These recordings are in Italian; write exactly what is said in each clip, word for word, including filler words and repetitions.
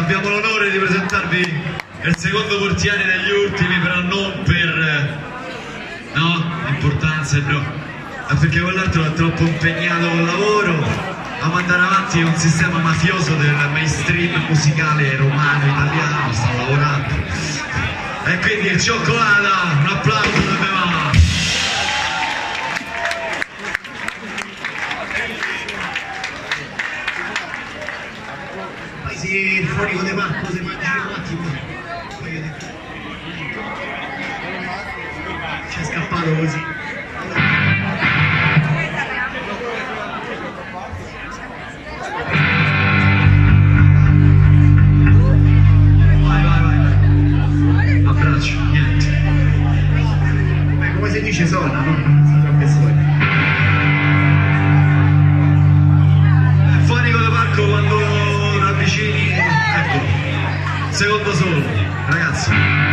abbiamo l'onore di presentarvi il secondo portiere degli ultimi, però non per no, importanza, però perché quell'altro è troppo impegnato col lavoro a mandare avanti un sistema mafioso del mainstream musicale romano italiano, sta lavorando. E quindi il Cioccolata, un applauso dove va? Poi si fuori con le mani, se mangiare un attimo, poi ci è scappato così. Vai, vai, vai. Abbraccio, niente. Beh, come si dice sonna, non troppe storie. Fuori con le parco quando avvicini, ecco, secondo solo, ragazzi.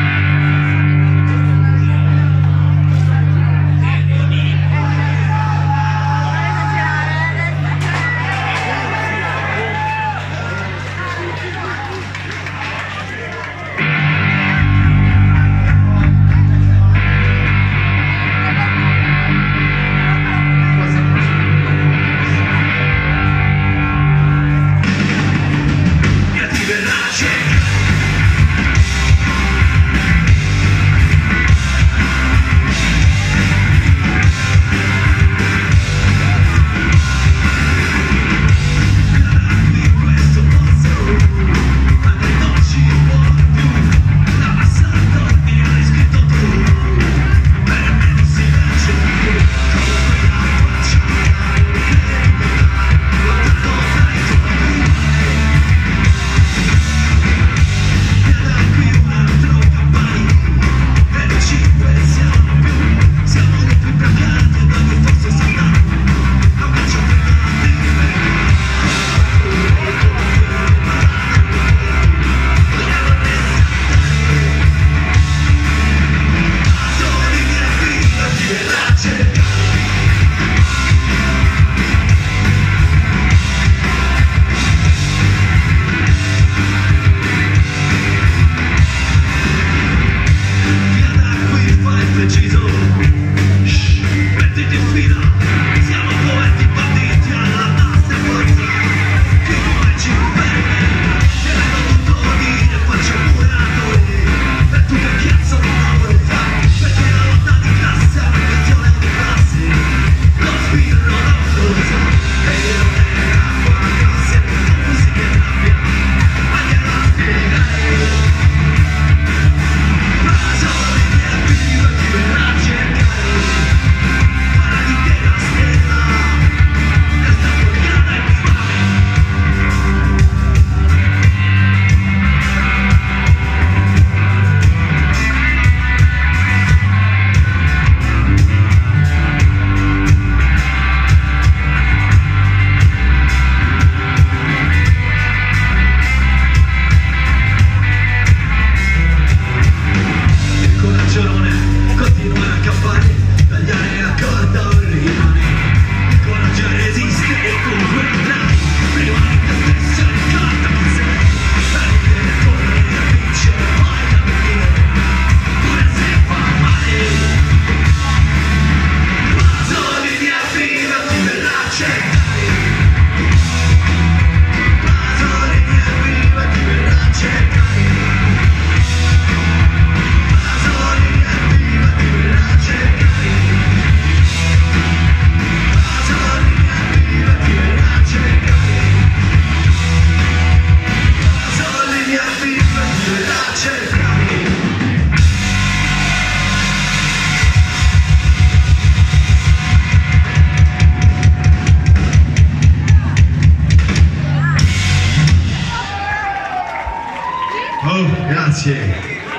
Oh, grazie.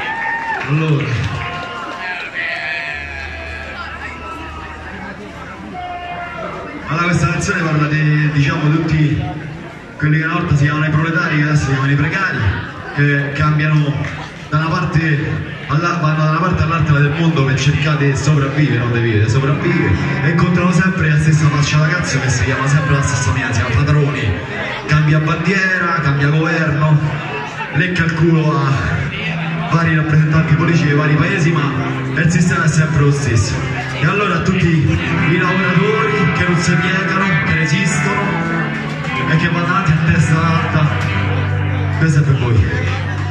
Allora. Allora questa canzone parla di, diciamo, tutti quelli che una volta si chiamano i proletari, che adesso si chiamano i precari, che cambiano da una parte alla, vanno da una parte all'altra del mondo per cercare di sopravvivere, non di vivere, sopravvivere, e incontrano sempre la stessa faccia da cazzo che si chiama sempre la stessa mia, si chiama Flataroni. Cambia bandiera, cambia governo, lecca il culo a vari rappresentanti politici dei vari paesi, ma il sistema è sempre lo stesso. E allora a tutti i lavoratori che non si piegano, che resistono e che vanno avanti a testa alta, questo è per voi.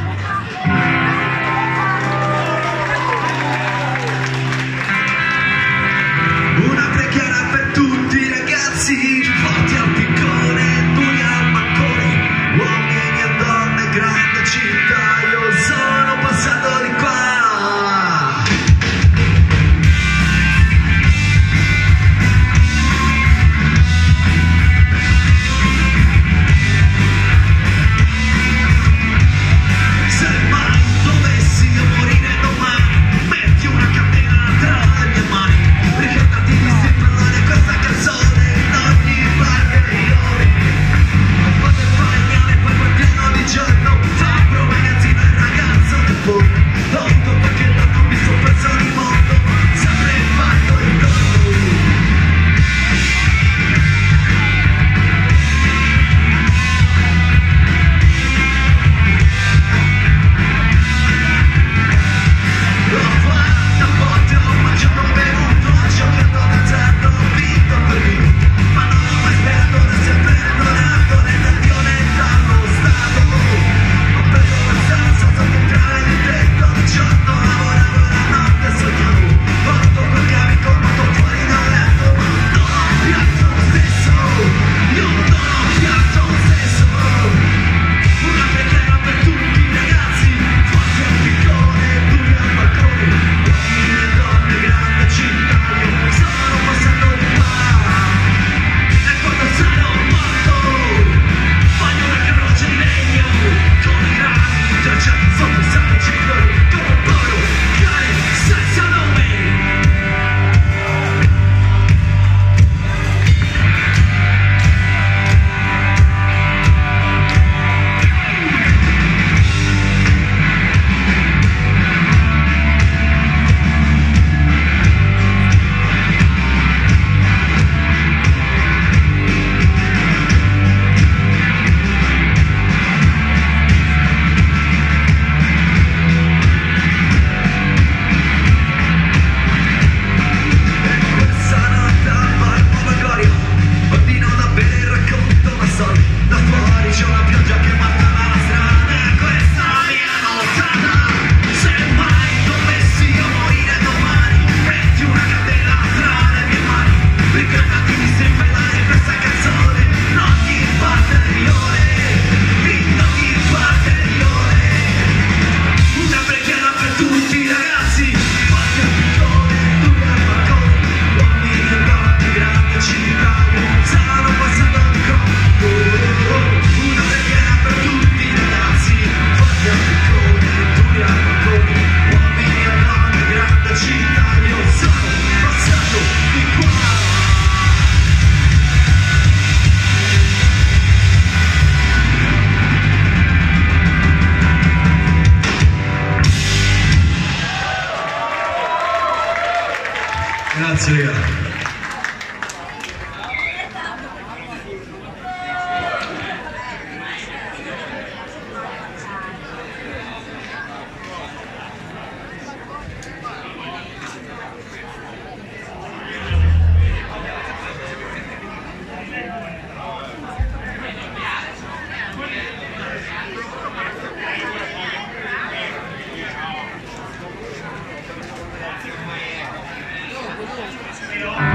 Grazie ragazzi. Yeah.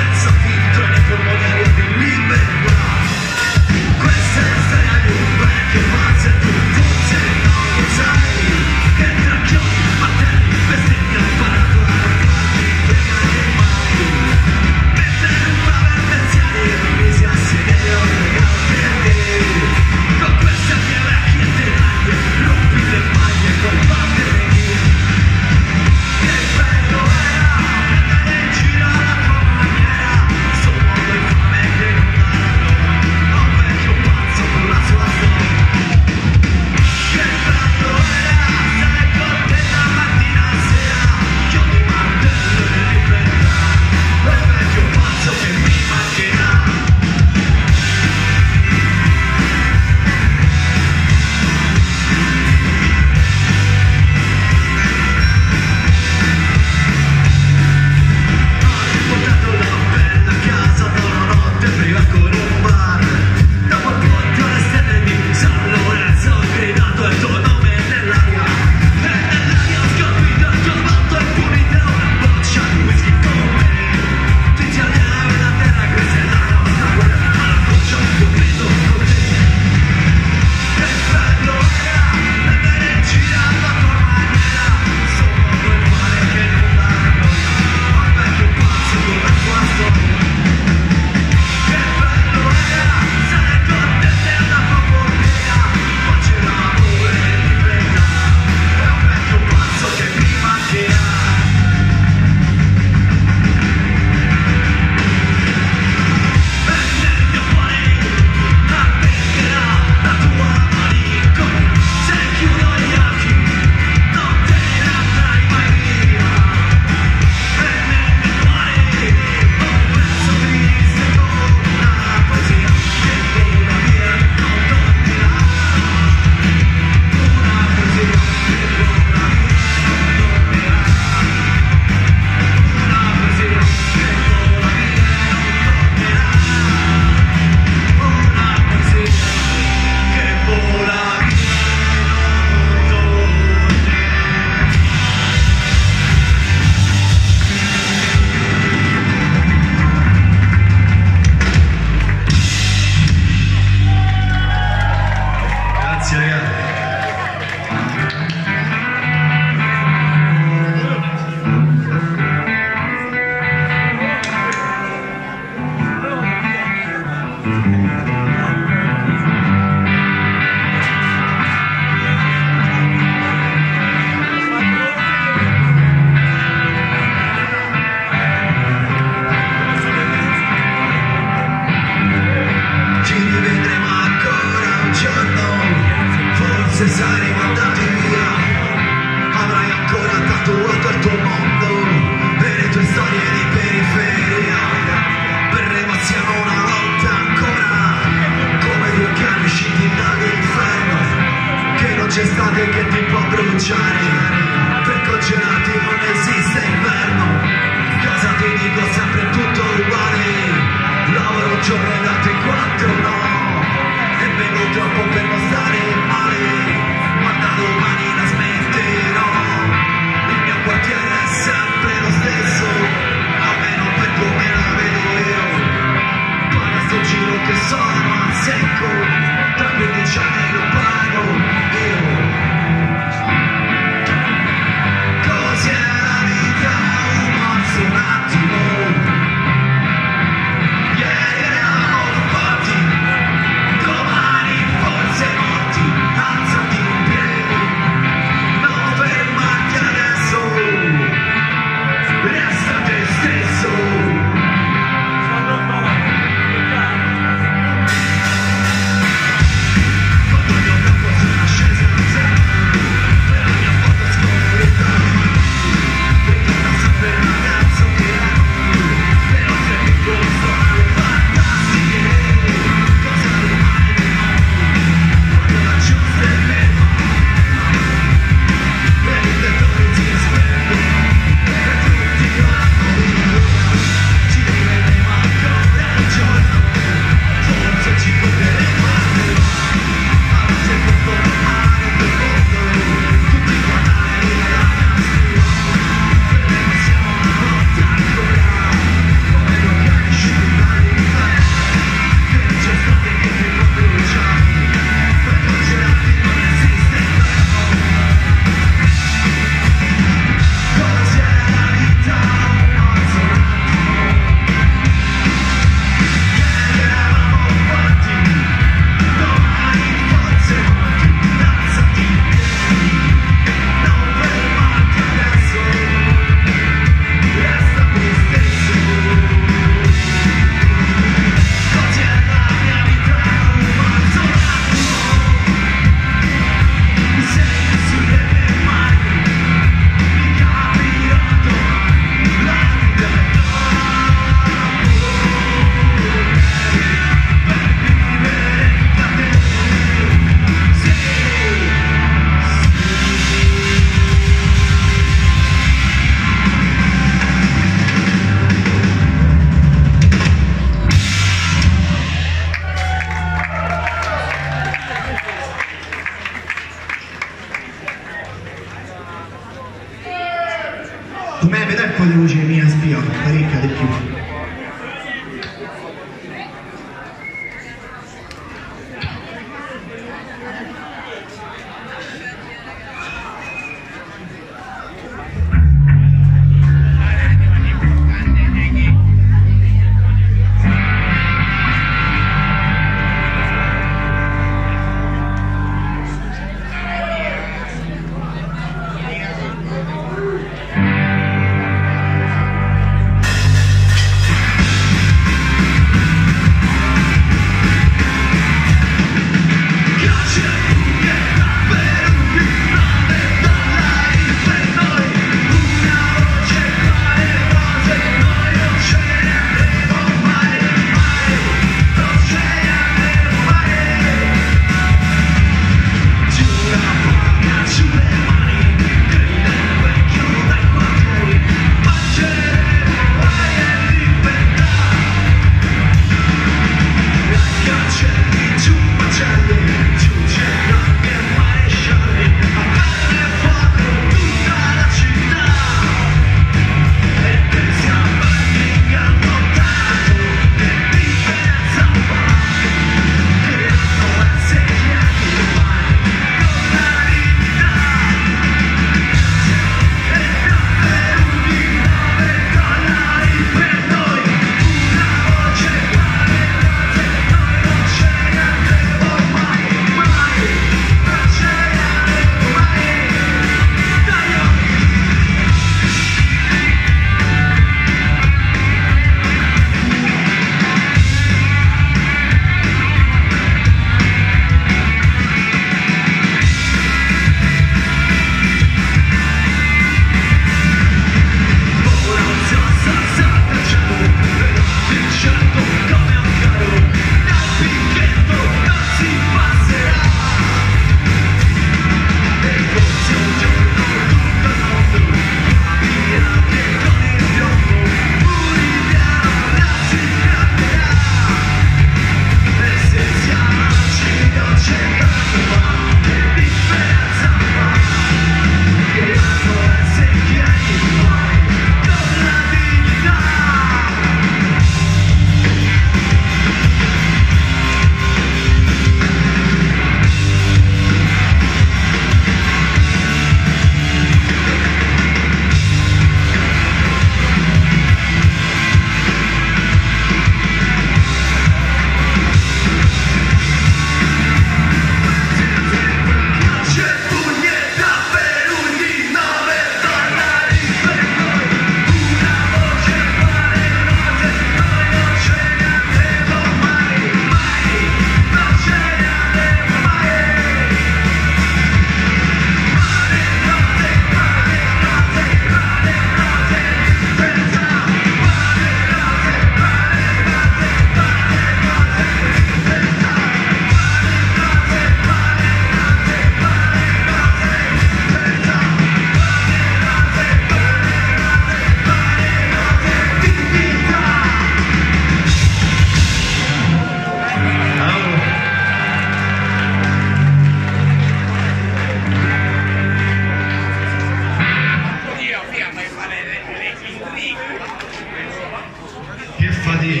sì,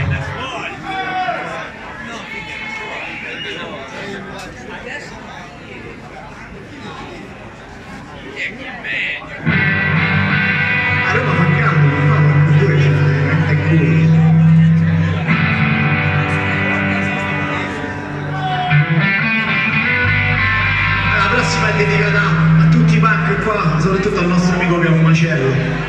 a Roma fa caldo, ma no, due c'è è cool. La prossima è dedicata a tutti i punk qua, soprattutto al nostro amico che è un macello.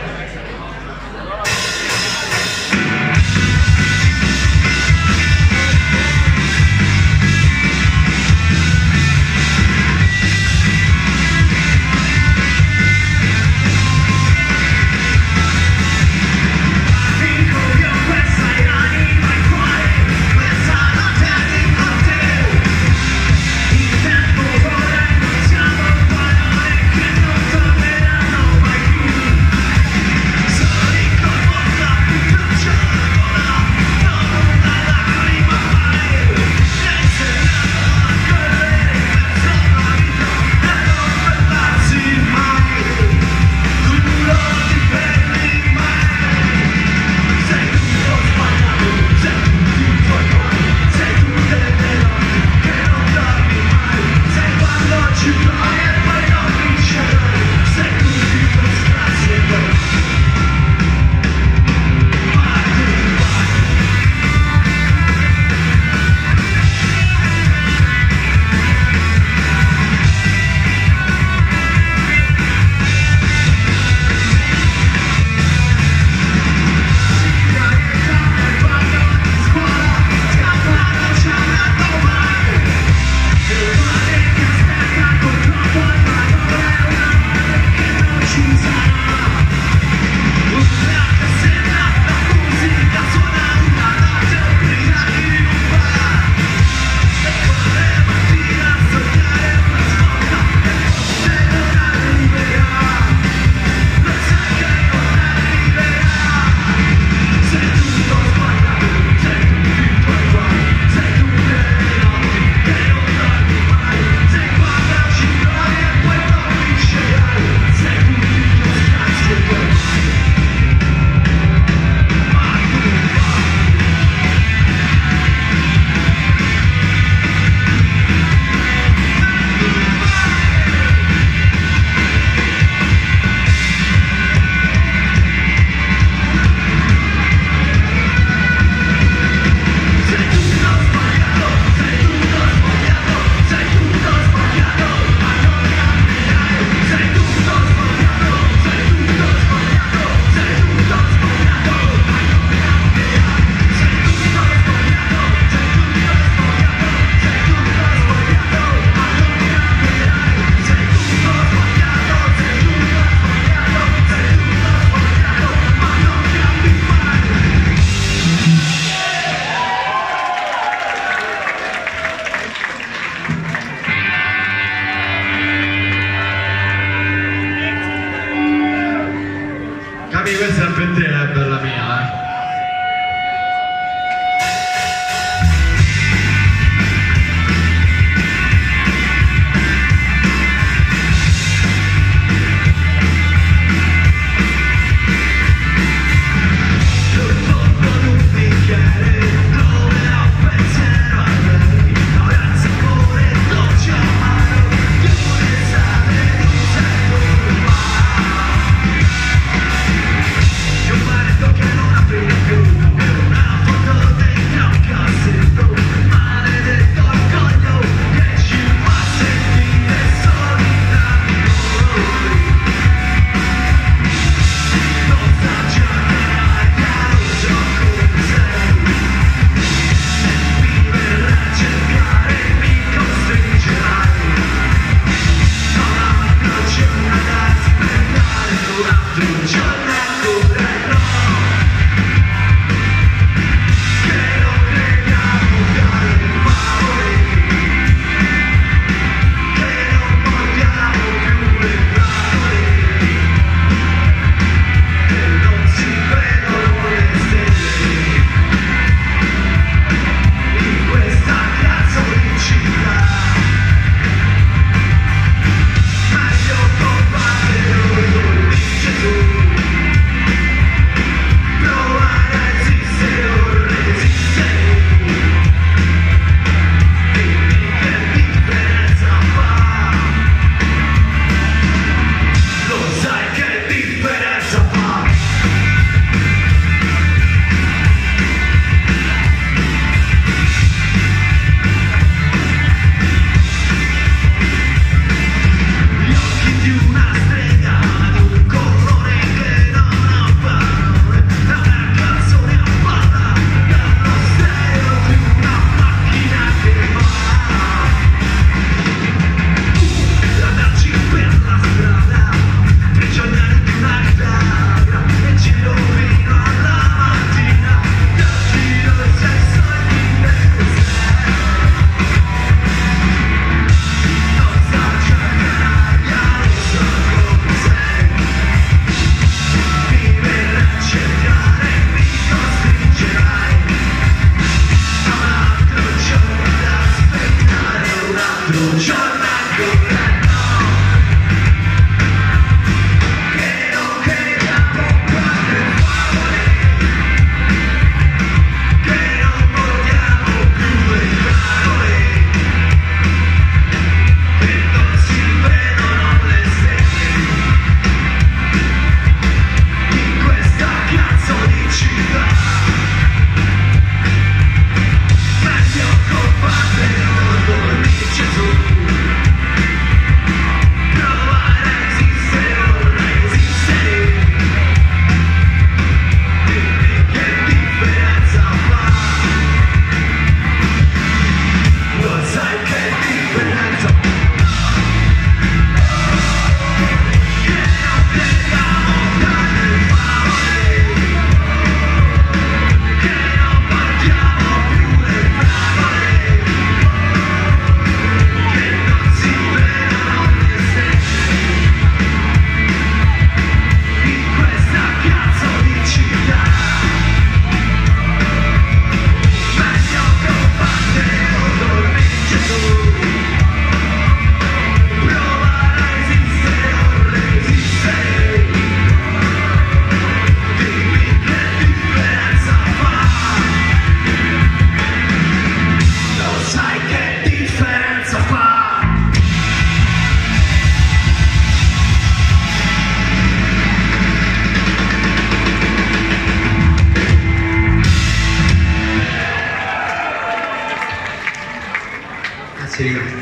Sì.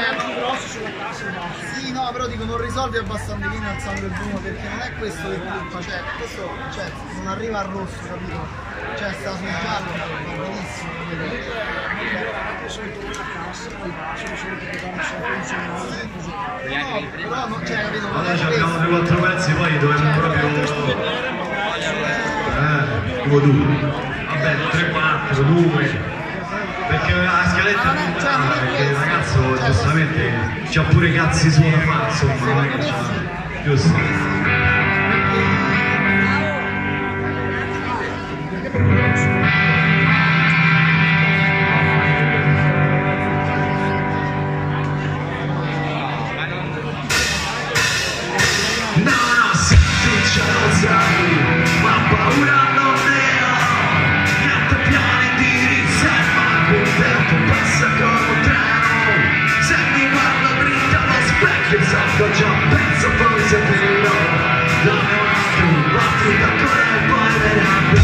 Sì, no, però dico non risolvi abbastanza bene al sangue bruno perché non è questo che culpa, cioè questo cioè, non arriva al rosso, capito? Cioè sta sul giallo, va benissimo, capito? No, però non, cioè, capito? Non Allora è abbiamo questo. due quattro pezzi, poi dovremmo proprio. Eh, tipo due. Vabbè, tre quattro, due. Perché la scaletta è numerata, perché il ragazzo giustamente c'ha pure cazzi su da fare, insomma, non è che c'ha. Giusto? No, no, se tu ce lo sai, ma paura non ne ho, niente piani di riserva, il tempo passa come un treno, se mi guardo dritto allo specchio so che già penso forse vero, dammi un attimo, batti ancora e poi vedremo.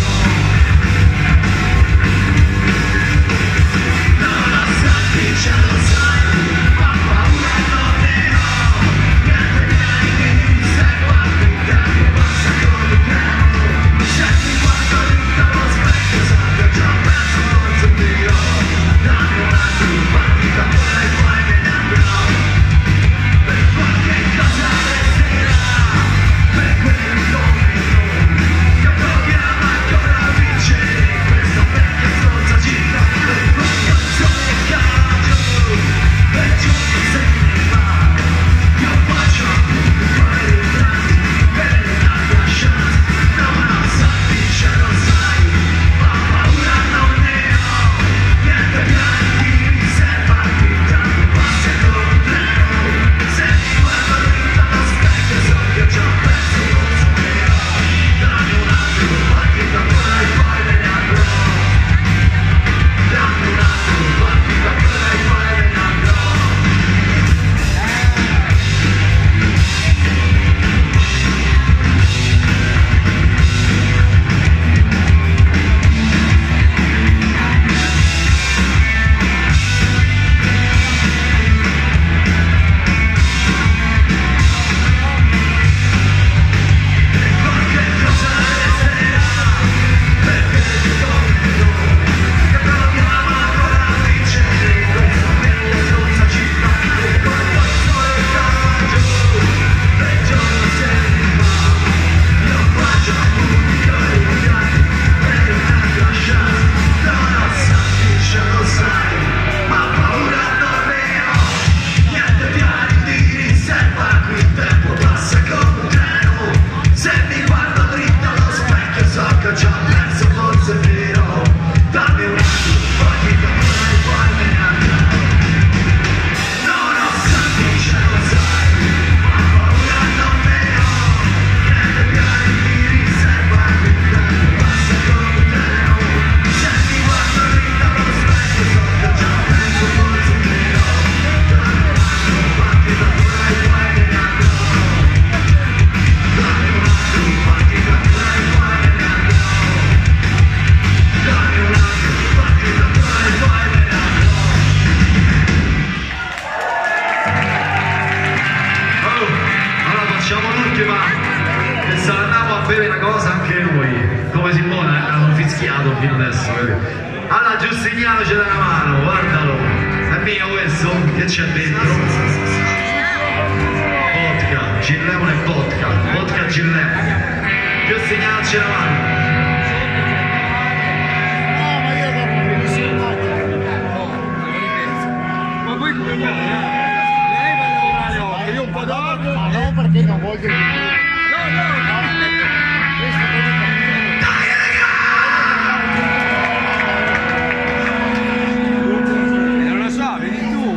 No, no, senti ce lo sai, ma paura non ne ho, niente piani di riserva, il tempo passa come un treno, se mi guardo dritto allo specchio so che già penso forse vero, dammi un attimo, batti ancora e poi vedremo. Per qualche cosa resterà, per quelli come noi, che proviamo ancora a vincere questa vecchia stronza città, per qualche sole e coraggio, per giorni se ne va, io faccio appunto quei ritratti, per una lasciata, no, no, sappi, ce lo sai, ma paura non ne ho, niente piani di riserva, il tempo passa come un treno, se mi guardo dritto allo specchio so che già penso non so vero, dammi un attimo, batti ancora e poi me ne andrò, dammi un attimo, batti ancora e poi me ne andrò. Qualche cosa resterà, perché come noi, che proviamo ancora a vincere questa vecchia stronza città, per quanto il sole è caldo, per giorno se ne va, io faccio appunto i ritratti, per un'altra chance, no, no, sappi, ce lo sai, ma paura non ne ho, niente piani di riserva, qui il tempo passa come un treno, se mi guardo dritto allo specchio so che già penso forse è vero, dammi un attimo, poi mi ancora e poi me ne andrò. No, no, sappi, ce lo sai, ma paura non ne ho, niente piani di riserva, qui il tempo passa come un treno, se mi guardo dritto allo specchio so che già penso forse è vero, dammi un attimo, batti ancora e poi me ne andrò. Dammi un attimo, batti ancora e poi me ne andrò. Dammi un attimo, batti ancora e poi me ne andrò. Oh, allora facciamo l'ultima e se andiamo a bere una cosa anche noi, come Simone, eh, hanno fischiato fino adesso, capito? Allora Giustiniano ci dà una mano, guardalo, è mio questo, che c'è dentro? Vodka, gin lemon e vodka, vodka gin lemon. Giustiniano ce la mano. No, ma io Ma voi come fate? Lei va a lavorare oggi, io un po' dopo. Ma no, perché non voglio No, no, questo non lo so, vedi tu.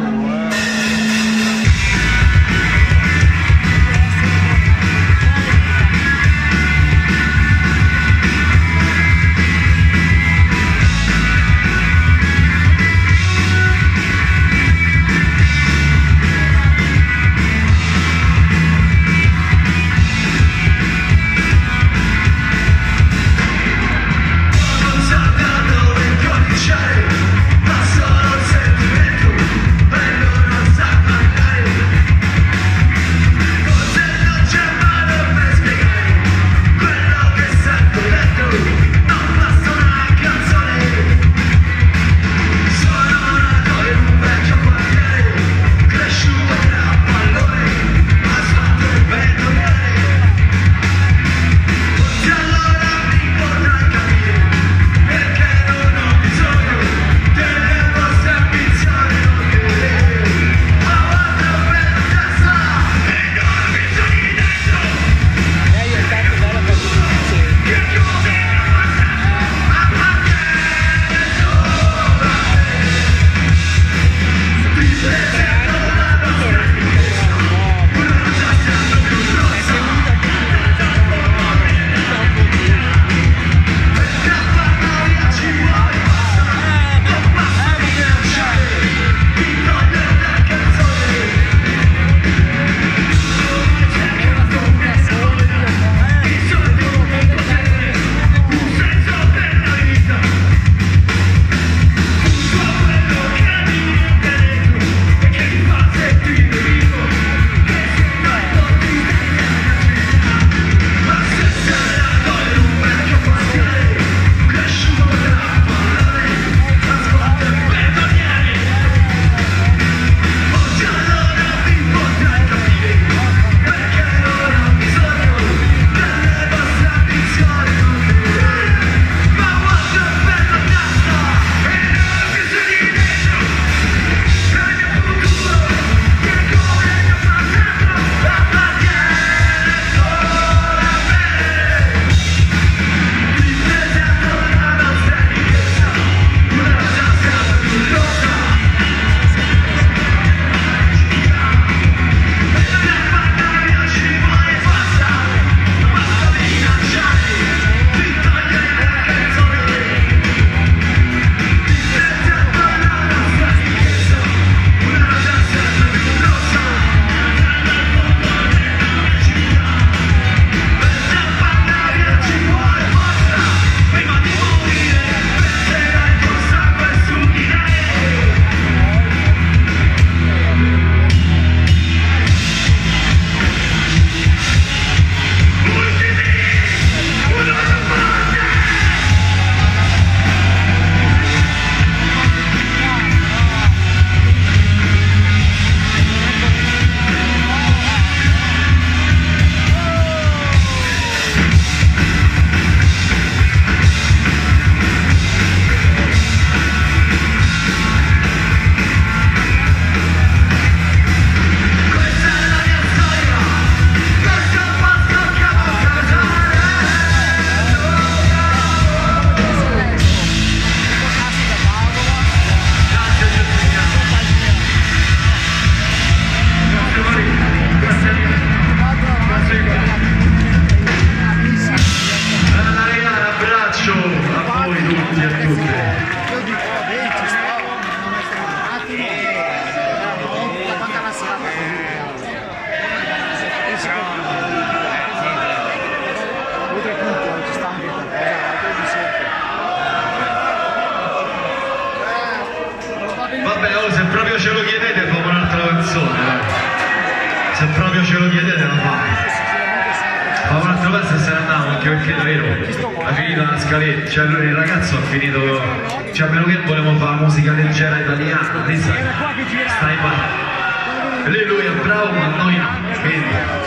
quando ce lo chiedete la fa. Fa un altro pezzo e se ne andiamo, anche perché davvero ha finito la scaletta, cioè lui il ragazzo ha finito, cioè a meno che volevamo fare musica leggera italiana, lì stai, stai parlando. Lì lui è bravo ma noi no, quindi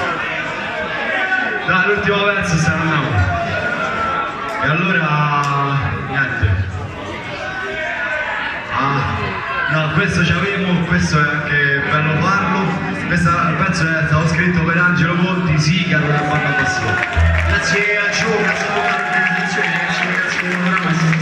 dai, l'ultimo pezzo e se ne andiamo. E allora niente. Ah, no, questo ci avevo, questo è anche bello farlo. Questo pezzo è stato scritto per Angelo Monti, Sigaro, la banda passione. Grazie a Gio, grazie a tutta l'organizzazione, grazie a un programma